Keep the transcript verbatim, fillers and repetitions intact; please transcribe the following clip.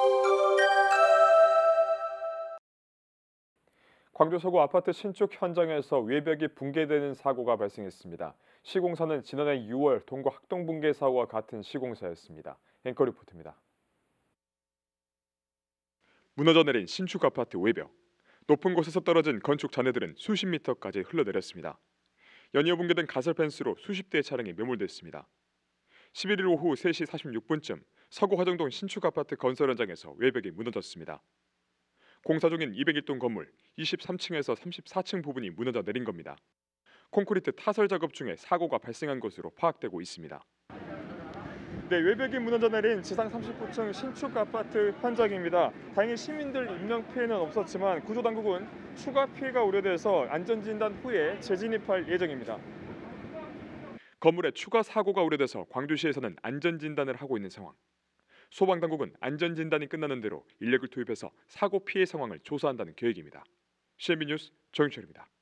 광주 서구 아파트 신축 현장에서 외벽이 붕괴되는 사고가 발생했습니다. 시공사는 지난해 유월 동구 학동 붕괴 사고와 같은 시공사였습니다. 앵커 리포트입니다. 무너져 내린 신축 아파트 외벽. 높은 곳에서 떨어진 건축 잔해들은 수십 미터까지 흘러내렸습니다. 연이어 붕괴된 가설 펜스로 수십 대의 차량이 매몰됐습니다. 십일 일 오후 세 시 사십육 분쯤 서구 화정동 신축 아파트 건설 현장에서 외벽이 무너졌습니다. 공사 중인 이백일 동 건물 이십삼 층에서 삼십사 층 부분이 무너져 내린 겁니다. 콘크리트 타설 작업 중에 사고가 발생한 것으로 파악되고 있습니다. 네, 외벽이 무너져 내린 지상 삼십구 층 신축 아파트 현장입니다. 다행히 시민들 인명 피해는 없었지만 구조당국은 추가 피해가 우려돼서 안전진단 후에 재진입할 예정입니다. 건물에 추가 사고가 우려돼서 광주시에서는 안전진단을 하고 있는 상황. 소방당국은 안전진단이 끝나는 대로 인력을 투입해서 사고 피해 상황을 조사한다는 계획입니다. 씨엔비 뉴스 정윤철입니다.